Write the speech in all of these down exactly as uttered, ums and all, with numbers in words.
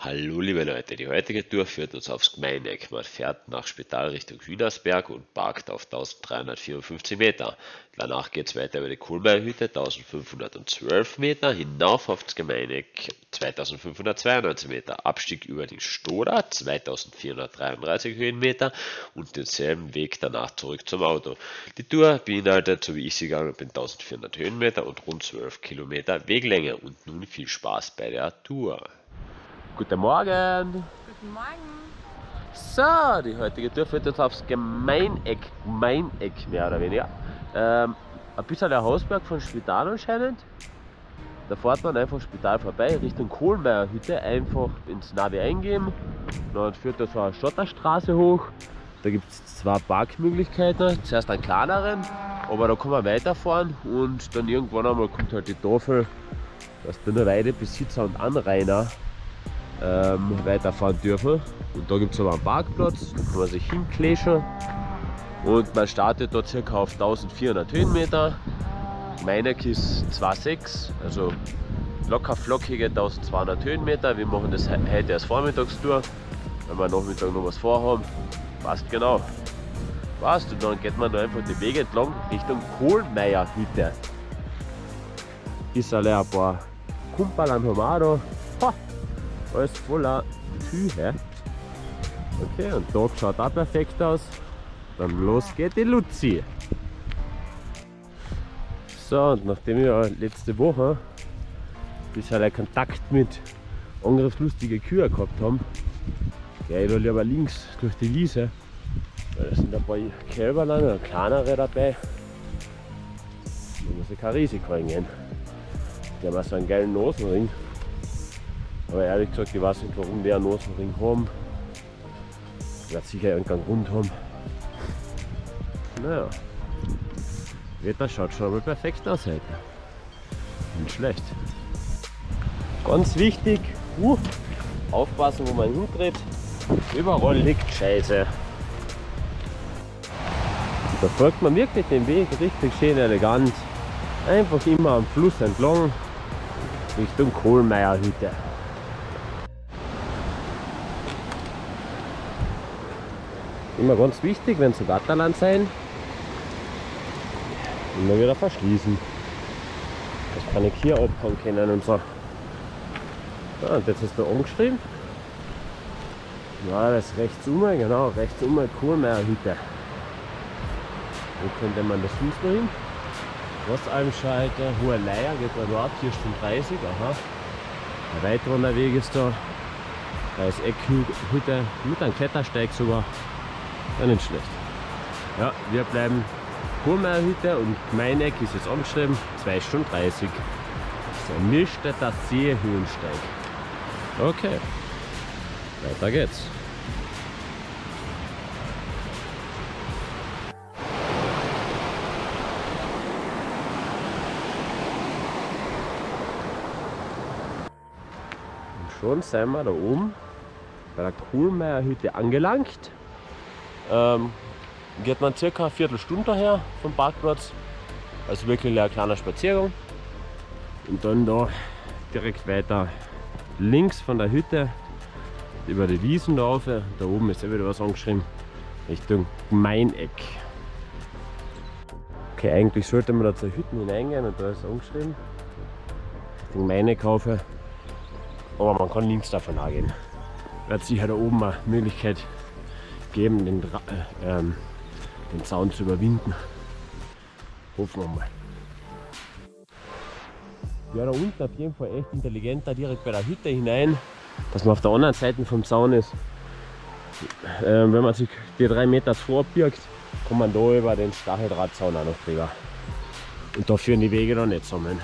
Hallo liebe Leute, die heutige Tour führt uns aufs Gmeineck. Man fährt nach Spital Richtung Hühnersberg und parkt auf eintausenddreihundertvierundfünfzig Meter. Danach geht es weiter über die Kohlmeierhütte eintausendfünfhundertzwölf Meter, hinauf aufs Gmeineck zweitausendfünfhundertzweiundneunzig Meter, Abstieg über die Stoder zweitausendvierhundertdreiunddreißig Höhenmeter und denselben Weg danach zurück zum Auto. Die Tour beinhaltet, so wie ich sie gegangen bin, eintausendvierhundert Höhenmeter und rund zwölf Kilometer Weglänge. Und nun viel Spaß bei der Tour. Guten Morgen! Guten Morgen! So, die heutige Tour führt uns aufs Gmeineck, Gmeineck mehr oder weniger. Ähm, ein bisschen der Hausberg von Spital anscheinend. Da fährt man einfach Spital vorbei, Richtung Kohlmeierhütte, einfach ins Navi eingeben. Dann führt da so eine Schotterstraße hoch. Da gibt es zwei Parkmöglichkeiten. Zuerst einen kleineren, aber da kann man weiterfahren und dann irgendwann einmal kommt halt die Tafel, dass da nur Weidebesitzer und Anrainer Ähm, weiterfahren dürfen. Und da gibt es aber einen Parkplatz, da kann man sich hinkläschen und man startet dort ca. auf eintausendvierhundert Höhenmeter. Gmeineck ist zwei Komma sechs, also locker flockige eintausendzweihundert Höhenmeter. Wir machen das heute als Vormittagstour, wenn wir Nachmittag noch was vorhaben. Passt genau. Passt, und dann geht man da einfach die Wege entlang Richtung Kohlmeierhütte. Ist alle ein paar Kumpel haben wir auch da. Ha! Alles voller Kühe. Okay, und da schaut auch perfekt aus. Dann los geht die Luzi. So, und nachdem wir letzte Woche bisher Kontakt mit angriffslustigen Kühen gehabt haben, gehe ich da lieber links durch die Wiese. Weil da sind ein paar Kälber, kleinere dabei. Da muss ich kein Risiko eingehen. Die haben auch so einen geilen Nasenring. Aber ehrlich gesagt, ich weiß nicht, warum die einen Nasenring haben. Ich werde sicher irgendeinen Grund haben. Naja, Wetter schaut schon mal perfekt aus heute. Nicht schlecht. Ganz wichtig, uh, aufpassen, wo man hindreht. Überall liegt Scheiße. Da folgt man wirklich den Weg richtig schön elegant. Einfach immer am Fluss entlang Richtung Kohlmeierhütte. Immer ganz wichtig, wenn so Gatterland sein, immer wieder verschließen. Das kann ich hier abhauen können und so. Ja, und jetzt ist da angeschrieben. Ja, das ist rechts um, genau, rechts um Kohlmeierhütte. Wo könnte man das Fuß noch hin? Wassalmschalter, Hohe Leier geht man da ab, vier Stunden dreißig, aha. Ein weiterer Weg ist da. Da ist Eckhütte mit einem Klettersteig sogar. Ja, nicht schlecht. Ja, wir bleiben Kohlmeierhütte und Gmeineck ist jetzt angeschrieben, zwei Stunden dreißig. So, Milstädter Seehöhensteig. Okay, weiter geht's. Und schon sind wir da oben bei der Kohlmeierhütte angelangt. Ähm, geht man circa eine Viertelstunde daher vom Parkplatz, also wirklich ein kleiner Spaziergang und dann da direkt weiter links von der Hütte über die Wiesen da rauf. Da oben ist ja wieder was angeschrieben, Richtung Gmeineck. Okay, eigentlich sollte man da zur Hütten hineingehen und da ist angeschrieben Richtung Gmeineck rauf, aber man kann links davon auch gehen. Wird sicher da oben eine Möglichkeit geben, den, äh, ähm, den Zaun zu überwinden. Hoffen wir mal. Ja, da unten auf jeden Fall echt intelligent, da direkt bei der Hütte hinein, dass man auf der anderen Seite vom Zaun ist. Ähm, wenn man sich die drei Meter vorbirgt, kann man da über den Stacheldrahtzaun auch noch drüber. Und da führen die Wege noch nicht zusammen.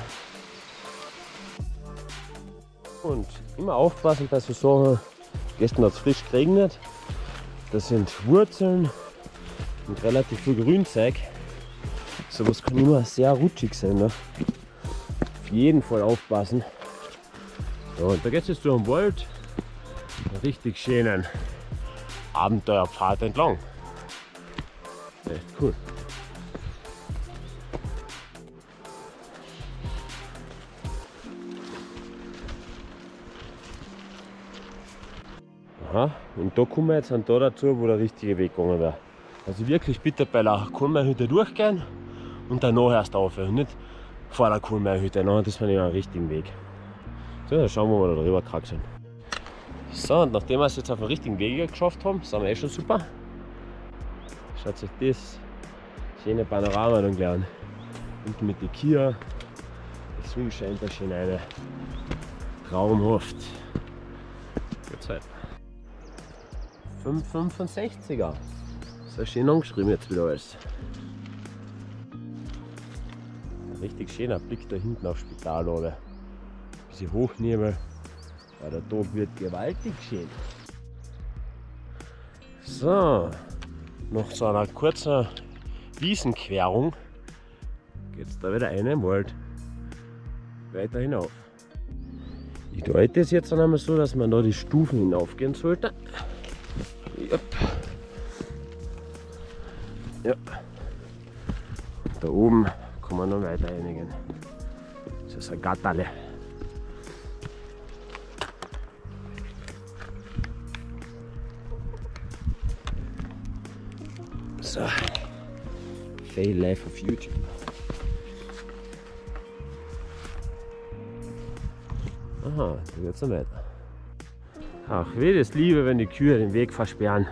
Und immer aufpassen bei so Sachen. Gestern hat es frisch geregnet. Das sind Wurzeln und relativ viel Grünzeug. Sowas kann immer sehr rutschig sein. Ne? Auf jeden Fall aufpassen. Ja, und da geht es jetzt durch den Wald. Einen richtig schönen Abenteuerpfad entlang. Echt cool. Aha. Und da kommen wir jetzt dann da dazu, wo der richtige Weg gegangen wäre. Also wirklich bitte bei der Kohlmeerhütte durchgehen und dann nachher erst rauf. Und nicht vor der Kohlmeerhütte. Nein, das war nicht der richtige Weg. So, dann schauen wir mal, da drüber kraxeln. So, und nachdem wir es jetzt auf den richtigen Weg geschafft haben, sind wir eh schon super. Schaut euch das schöne Panorama dann gleich an. Und mit der Kia, die Sonne scheint da schön rein. Traumhaft. Jetzt weiter. fünf fünfundsechziger. So schön angeschrieben jetzt wieder alles. Ein richtig schöner Blick da hinten aufs Spital oben. Ein bisschen Hochnebel, weil der Tag wird gewaltig schön. So, nach so einer kurzen Wiesenquerung geht es da wieder rein im Wald. Weiter hinauf. Ich deute es jetzt dann einmal so, dass man da die Stufen hinaufgehen sollte. Yep. Ja. Und da oben kann man noch weiter reingehen. Das ist ein Gatterle. So. Fail Life of YouTube. Aha, da geht's noch weiter. Ach, wie das liebe, wenn die Kühe den Weg versperren.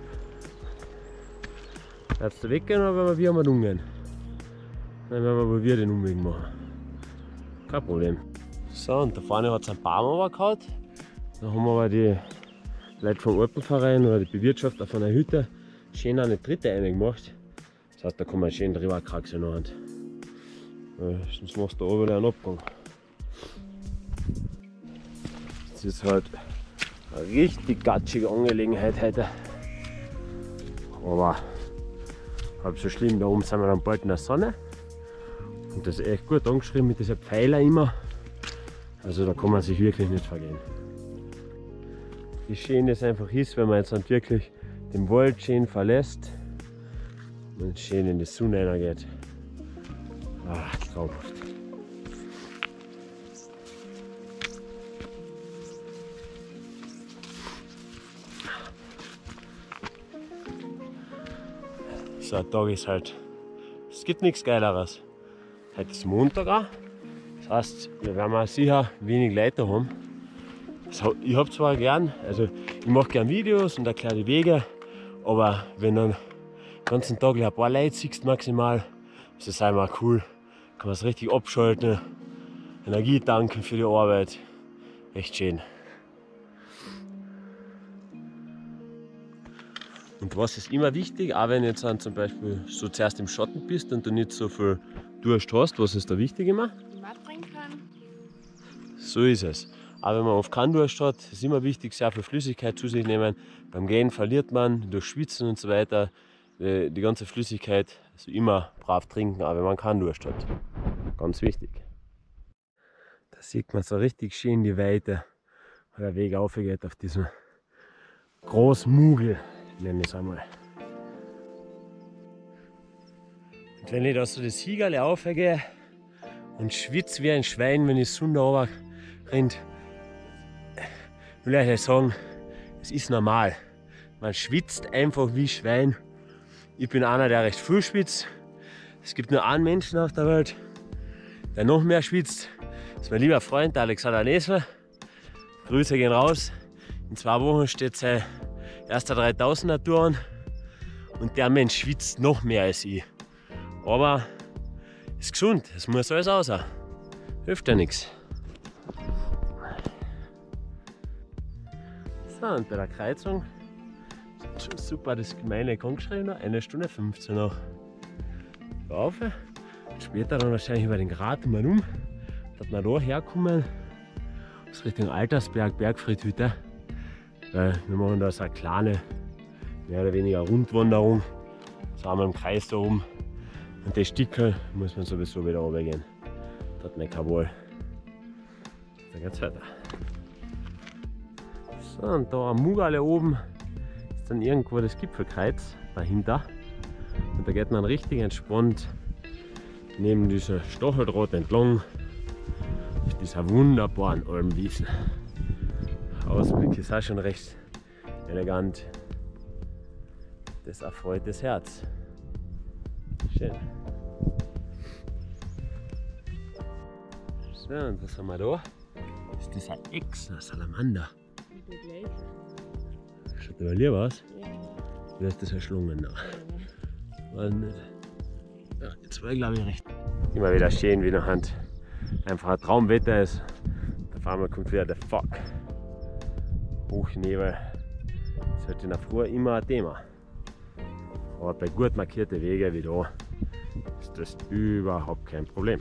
Kannst du weggehen oder wenn wir wieder umgehen? Dann werden wir wieder den Umweg machen. Kein Problem. So, und da vorne hat es einen Baum runtergehauen. Da haben wir aber die Leute vom Alpenverein oder die Bewirtschafter von der Hütte schön eine dritte reingemacht. Das heißt, da kann man schön drüber kraxeln. Äh, sonst machst du da oben wieder einen Abgang. Das ist halt eine richtig gatschige Angelegenheit heute. Aber halb so schlimm, da oben sind wir dann bald in der Sonne. Und das ist echt gut angeschrieben mit diesen Pfeiler immer. Also da kann man sich wirklich nicht vergehen. Wie schön das einfach ist, wenn man jetzt dann wirklich den Wald schön verlässt und schön in die Sonne reingeht. Ach, traumhaft. So ein Tag ist halt, es gibt nichts Geileres. Heute ist Montag auch. Das heißt, wir werden mal sicher wenig Leute haben. Ich habe zwar gern, also ich mache gern Videos und erkläre die Wege, aber wenn dann den ganzen Tag ein paar Leute siehst maximal, ist das einfach cool. Kann man es richtig abschalten, Energie tanken für die Arbeit. Echt schön. Und was ist immer wichtig, auch wenn du jetzt dann zum Beispiel so zuerst im Schatten bist und du nicht so viel Durst hast, was ist da wichtig immer? Wasser trinken können. So ist es. Aber wenn man oft keinen Durst hat, ist immer wichtig, sehr viel Flüssigkeit zu sich nehmen. Beim Gehen verliert man durch Schwitzen und so weiter die ganze Flüssigkeit. Also immer brav trinken, auch wenn man keinen Durst hat. Ganz wichtig. Da sieht man so richtig schön die Weite, wo der Weg aufgeht auf diesem Großmugel, nenne ich es einmal. Und wenn ich da so das Hiegerle aufgehe und schwitze wie ein Schwein, wenn die Sonne runter rennt, will ich euch sagen, es ist normal. Man schwitzt einfach wie Schwein. Ich bin einer, der recht viel schwitzt. Es gibt nur einen Menschen auf der Welt, der noch mehr schwitzt. Das ist mein lieber Freund, der Alexander Nesler. Grüße gehen raus. In zwei Wochen steht sein erster dreitausender Tour an. Und der Mensch schwitzt noch mehr als ich. Aber ist gesund, es muss alles raus. Hilft ja nichts. So, und bei der Kreuzung ist schon super das gemeine angeschrieben, eine Stunde fünfzehn noch. Rauf, später dann wahrscheinlich über den Grat mal um, dass wir da herkommen, aus Richtung Altersberg, Bergfriedhütte. Weil wir machen da so eine kleine, mehr oder weniger Rundwanderung. So haben wir im Kreis da oben. Und das Stückchen muss man sowieso wieder runtergehen. Da hat man kein Wohl. Dann geht's weiter. So, und da am Mugerle oben ist dann irgendwo das Gipfelkreuz dahinter. Und da geht man richtig entspannt neben dieser Stacheldraht entlang auf dieser wunderbaren Almwiesen. Ausblick ist auch schon recht elegant. Das erfreut das Herz. Schön. So, und was haben wir da? Das ist ein Echs, ein Salamander. Schaut aber lieber aus. Wie ist das erschlungen? Ja. Weiß nicht. Ja, jetzt war ich glaube ich recht. Immer wieder schön, wie nachher einfach ein Traumwetter ist. Auf einmal kommt wieder der Fuck. Hochnebel. Das ist halt in der Früh immer ein Thema. Aber bei gut markierten Wegen wie da ist das überhaupt kein Problem.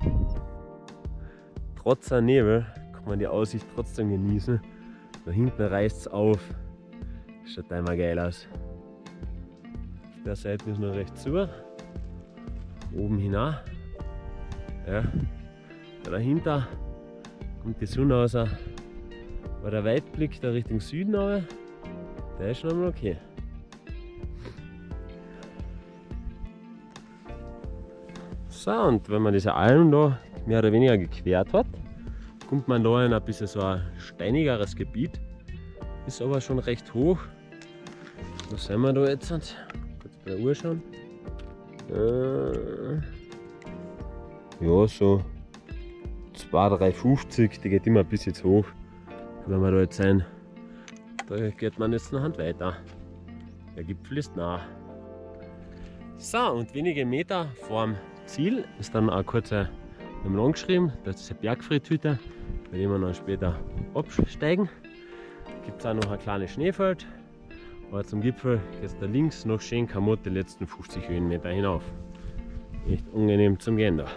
Trotz der Nebel kann man die Aussicht trotzdem genießen. Da hinten reißt es auf. Das schaut einmal geil aus. Auf der Seite ist noch recht zu. Oben hinein. Ja. Da dahinter kommt die Sonne raus. Aber der Weitblick da Richtung Süden, aber der ist schon einmal okay. So, und wenn man diese Alm da mehr oder weniger gequert hat, kommt man da in ein bisschen so ein steinigeres Gebiet. Ist aber schon recht hoch. Was sehen wir da jetzt? Kurz bei der Uhr schauen. Äh, ja, so zwei, drei fünfzig, die geht immer ein bisschen zu hoch. Wenn wir da jetzt sein, da geht man jetzt noch weiter. Der Gipfel ist nah. So, und wenige Meter vorm Ziel ist dann auch kurz ein lang geschrieben, das ist eine Bergfriedhütte, bei dem wir dann später absteigen. Gibt es auch noch ein kleines Schneefeld. Aber zum Gipfel geht es da links noch schön kamot die letzten fünfzig Höhenmeter hinauf. Echt angenehm zum Gehen da.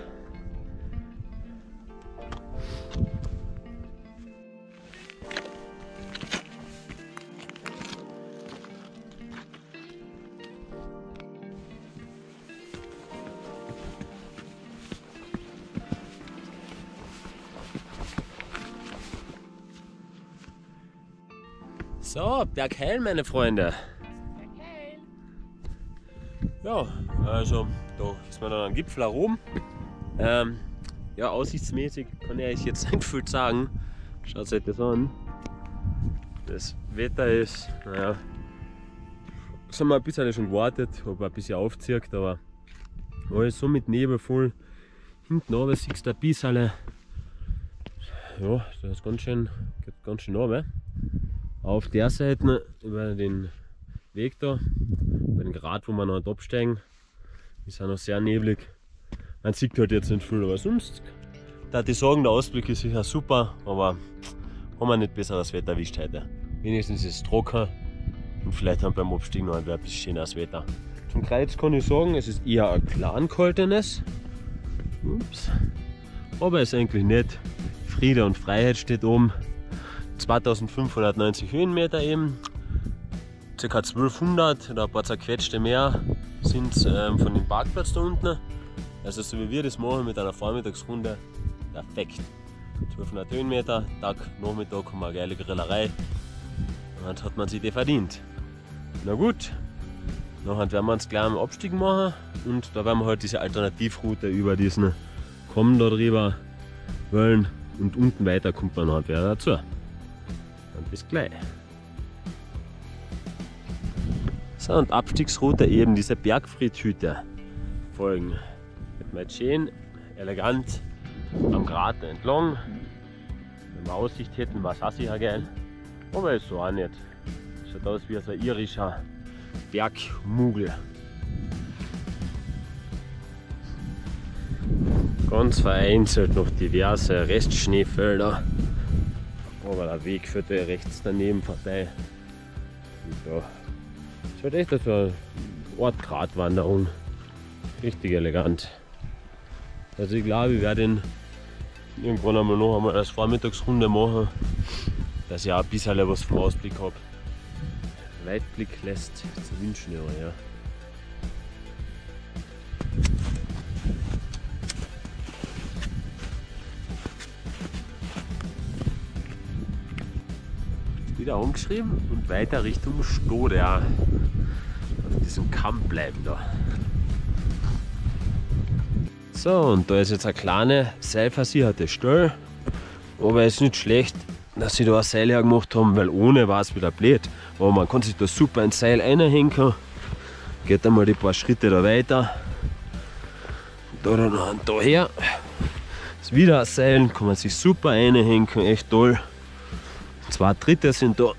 So, Bergheil, meine Freunde. Bergheil. Ja, also da ist man dann am Gipfel herum. Ähm, ja, aussichtsmäßig kann ich euch jetzt nicht viel sagen. Schaut euch das an. Das Wetter ist, naja, sind wir ein bisschen schon gewartet, habe ein bisschen aufgezirkt, aber alles so mit Nebel voll. Hinten runter siehst du ein bisschen. Ja, das ist ganz schön, geht ganz schön runter. Auf der Seite über den Weg da, bei dem Grat, wo wir noch absteigen, ist auch noch sehr neblig. Man sieht halt jetzt nicht viel, aber sonst, da ich sagen, der Ausblick ist sicher super, aber haben wir nicht besseres Wetter erwischt heute. Wenigstens ist es trocken und vielleicht haben wir beim Abstieg noch ein bisschen schöneres Wetter. Zum Kreuz kann ich sagen, es ist eher ein kleinkaltenes. Ups. Aber es ist eigentlich nicht. Friede und Freiheit steht oben. zweitausendfünfhundertneunzig Höhenmeter eben, ca. zwölfhundert oder ein paar zerquetschte mehr sind ähm, von dem Parkplatz da unten. Also so wie wir das machen mit einer Vormittagsrunde, perfekt. zwölfhundert Höhenmeter, Tag, Nachmittag haben wir eine geile Grillerei. Und hat man sich die verdient. Na gut, nachher werden wir uns gleich am Abstieg machen und da werden wir halt diese Alternativroute über diesen Kommen da drüber wollen und unten weiter kommt man halt wieder dazu. Dann bis gleich. So, und Abstiegsroute eben diese Bergfriedhütte folgen. Wird mal schön elegant am Grat entlang. Wenn wir Aussicht hätten, war es auch sicher geil. Aber ist so auch nicht. Schaut aus wie so ein irischer Bergmugel. Ganz vereinzelt noch diverse Restschneefelder. Aber der Weg führt ja rechts daneben vorbei. Und ja, es wird echt so eine Art Gratwanderung. Richtig elegant. Also ich glaube, ich werde ihn irgendwann einmal noch einmal als Vormittagsrunde machen, dass ich auch ein bisschen was vom Ausblick habe. Weitblick lässt zu wünschen, ja. Wieder umgeschrieben und weiter Richtung Stode. Ja. Auf diesem Kamm bleiben da. So, und da ist jetzt eine kleine seilversicherte Stelle, aber ist nicht schlecht, dass sie da ein Seil hergemacht haben, weil ohne war es wieder blöd. Aber man kann sich da super ein Seil reinhängen. Geht einmal die paar Schritte da weiter. Da dann da her. Ist wieder ein Seil, kann man sich super reinhängen, echt toll. Zwei Dritte sind da.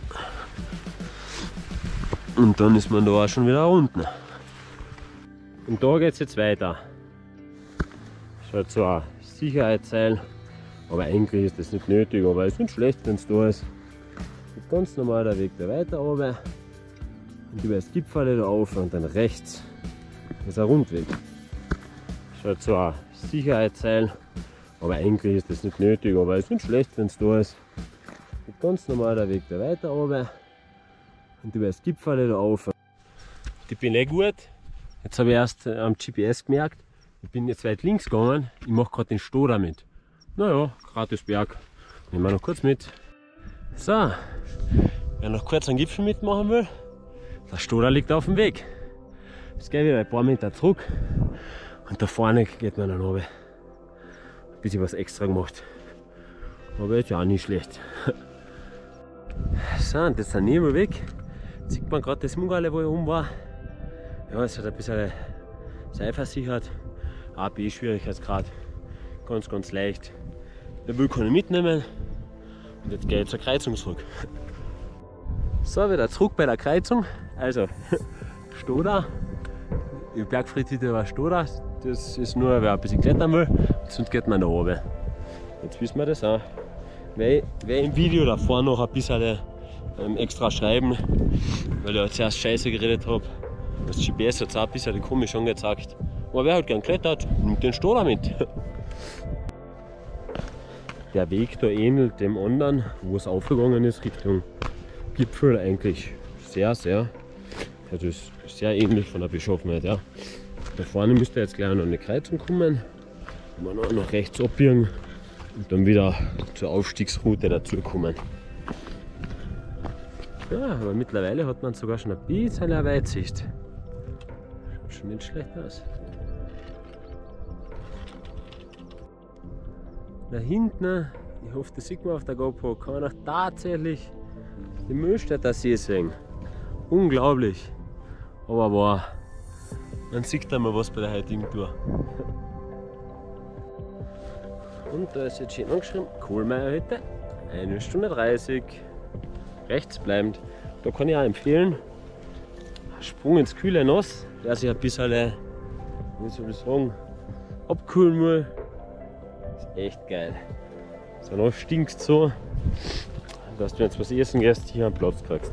Und dann ist man da auch schon wieder unten. Und da geht es jetzt weiter. Schaut so ein Sicherheitsseil. Aber eigentlich ist das nicht nötig, aber es ist nicht schlecht, wenn es da ist. Geht ganz normal der Weg da weiter runter. Und über das Gipfel da auf und dann rechts ist ein Rundweg. Schaut so ein Sicherheitsseil. Aber eigentlich ist das nicht nötig, aber es ist nicht schlecht, wenn es da ist. Geht ganz normal der Weg da weiter runter. Und über das Gipfel da auf. Ich bin eh gut. Jetzt habe ich erst am G P S gemerkt, ich bin jetzt weit links gegangen. Ich mache gerade den Stoder mit. Naja, gratis Berg. Nehmen wir noch kurz mit. So, wer noch kurz einen Gipfel mitmachen will, der Stoder liegt auf dem Weg. Jetzt gehe ich wieder ein paar Meter zurück und da vorne geht man dann runter. Ein bisschen was extra gemacht. Aber ist ja auch nicht schlecht. So, und jetzt sind wir weg. Jetzt sieht man gerade das Mungale, wo ich oben war. Ja, es hat ein bisschen seilversichert. A B-Schwierigkeitsgrad. Ganz, ganz leicht. Der Müll kann ich mitnehmen. Und jetzt gehe ich zur Kreuzung zurück. So, wieder zurück bei der Kreuzung. Also, Stoder. Die Bergfriedhütte war Stoder. Das ist nur, wer ein bisschen klettern will. Sonst geht man da oben. Jetzt wissen wir das auch. Weil ich im Video davor noch ein bisschen ähm, extra schreiben, weil ich ja zuerst Scheiße geredet habe. Das G P S hat es auch ein bisschen komisch angezeigt. Aber wer halt gern klettert, nimmt den Stoder mit. Der Weg da ähnelt dem anderen, wo es aufgegangen ist, Richtung Gipfel eigentlich sehr, sehr. Also ist sehr ähnlich von der Beschaffenheit. Ja. Da vorne müsste jetzt gleich noch eine Kreuzung kommen. Man auch noch rechts abbiegen und dann wieder zur Aufstiegsroute dazu kommen. Ja, aber mittlerweile hat man sogar schon ein bisschen eine Weitsicht. Schaut schon nicht schlecht aus. Da hinten, ich hoffe, das sieht man auf der GoPro, kann man auch tatsächlich den Mühlstädter See sehen. Unglaublich. Aber wow, man sieht da mal was bei der heutigen Tour. Und da ist jetzt schön angeschrieben, Kohlmeierhütte, eine Stunde dreißig, rechts bleibend. Da kann ich auch empfehlen, Sprung ins kühle Nass, der sich ein bisschen, wie soll ich sagen, abkühlen will. Ist echt geil. Danach stinkt so, dass du jetzt was essen gehst, hier einen Platz kriegst.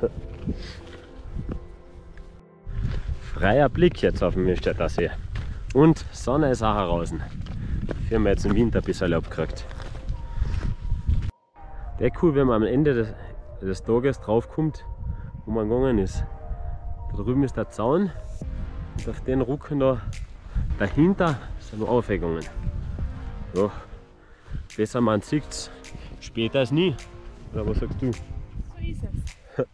Freier Blick jetzt auf den Mühlstädter See. Und Sonne ist auch draußen. Die haben wir jetzt im Winter ein bisschen abgekriegt. Der cool, wenn man am Ende des, des Tages draufkommt, wo man gegangen ist. Da drüben ist der Zaun und auf den Rücken da dahinter sind wir aufgegangen. Ja, besser man sieht es später als nie. Oder was sagst du? So ist es.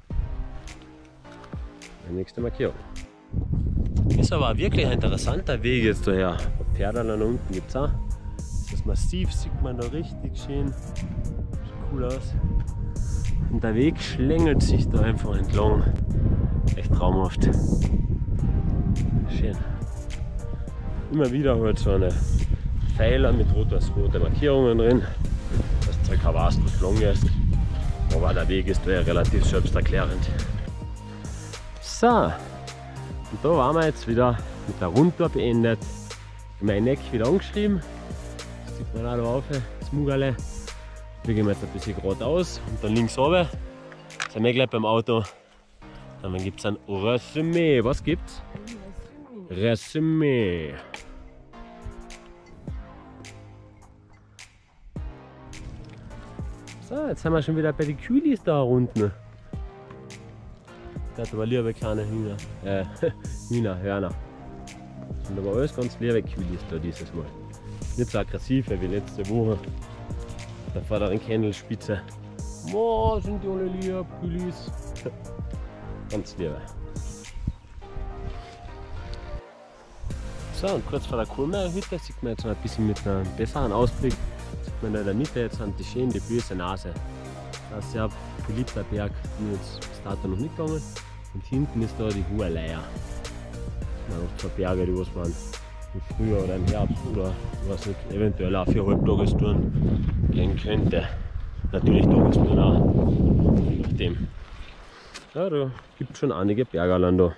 Die nächste Markierung. Ist aber wirklich ein interessanter Weg jetzt daher. Pferde da unten gibt es auch. Das Massiv sieht man da richtig schön. Sieht cool aus. Und der Weg schlängelt sich da einfach entlang. Echt traumhaft. Schön. Immer wieder halt so eine Pfeiler mit rot-weiß-rote Markierungen drin. Das du kein weißt, was lang ist. Aber der Weg ist ja relativ selbsterklärend. So, und da waren wir jetzt wieder mit der Rundtour beendet. Mein Eck wieder angeschrieben. Das sieht man auch da auf, das Mugale. Wir gehen jetzt ein bisschen geradeaus und dann links runter. Jetzt sind wir gleich beim Auto. Dann gibt es ein Resümee. Was gibt's? Resümee. So, jetzt sind wir schon wieder bei den Kühlis da unten. Das aber liebe kleine Hühner. Äh, Hühner, Hörner. Das sind aber alles ganz liebe Kühlis da dieses Mal. Nicht so aggressiv wie letzte Woche. Da vor der Kennelspitze. Boah, sind die alle lieb, Kühlis. Ganz liebe. So, und kurz vor der Kohlmeierhütte sieht man jetzt noch ein bisschen mit einem besseren Ausblick. Sieht man da in der Mitte jetzt an die schöne, die böse Nase. ein sehr beliebter Berg, bin jetzt bis dato noch nicht gegangen. Und hinten ist da die Hohe Leier. Das sind noch zwei Berge, die was man im Frühjahr oder im Herbst oder ich weiß nicht, eventuell auch für Halbtagestouren gehen könnte. Natürlich Tagestouren auch, je nachdem. Ja, da gibt es schon einige Bergerland da.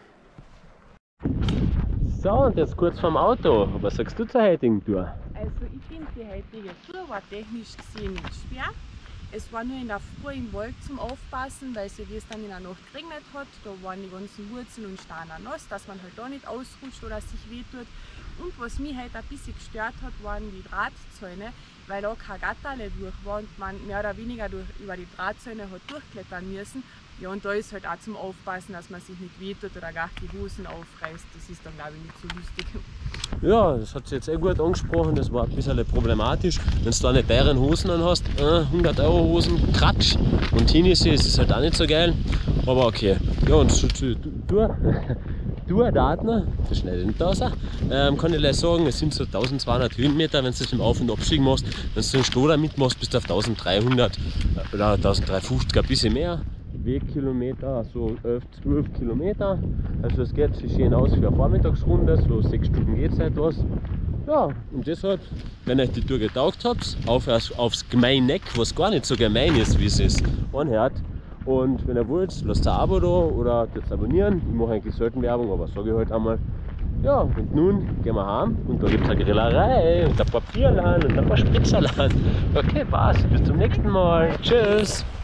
So, und jetzt kurz vom Auto. Was sagst du zur heutigen Tour? Also ich finde die heutige Tour war technisch gesehen nicht schwer. Es war nur in der Früh im Wald zum Aufpassen, weil sie wie es dann in der Nacht geregnet hat, da waren die ganzen Wurzeln und Steine nass, dass man halt da nicht ausrutscht oder sich wehtut. Und was mich halt ein bisschen gestört hat, waren die Drahtzäune, weil da kein Gatterle durch war und man mehr oder weniger durch, über die Drahtzäune hat durchklettern müssen. Ja, und da ist halt auch zum Aufpassen, dass man sich nicht wehtut oder gar die Hosen aufreißt. Das ist dann, glaube ich, nicht so lustig. Ja, das hat sie jetzt eh gut angesprochen, das war ein bisschen problematisch. Wenn du da nicht teuren Hosen an hast, äh, hundert Euro Hosen, Kratsch. Und Teenies ist es halt auch nicht so geil, aber okay. Ja, und so zu Tourdaten, das schneide ich nicht raus, ähm, kann ich gleich sagen, es sind so eintausendzweihundert Höhenmeter, wenn du das im Auf- und Abstieg machst. Wenn du einen Stoder mitmachst, bist du auf eintausenddreihundert oder eintausenddreihundertfünfzig, ein bisschen mehr. Wegkilometer, so elf, zwölf Kilometer. Also es geht sich schön aus für eine Vormittagsrunde, so sechs Stunden geht es halt was. Ja, und deshalb, wenn euch die Tour getaugt hat, auf, aufs Gemeineck, was gar nicht so gemein ist, wie es ist, anhört. Und wenn ihr wollt, lasst ein Abo da oder jetzt abonnieren. Ich mache eigentlich selten Werbung, aber sage ich halt einmal. Ja, und nun gehen wir heim und da gibt es eine Grillerei und ein paar Bierlein und ein paar Spritzerlein. Okay, passt. Bis zum nächsten Mal. Tschüss.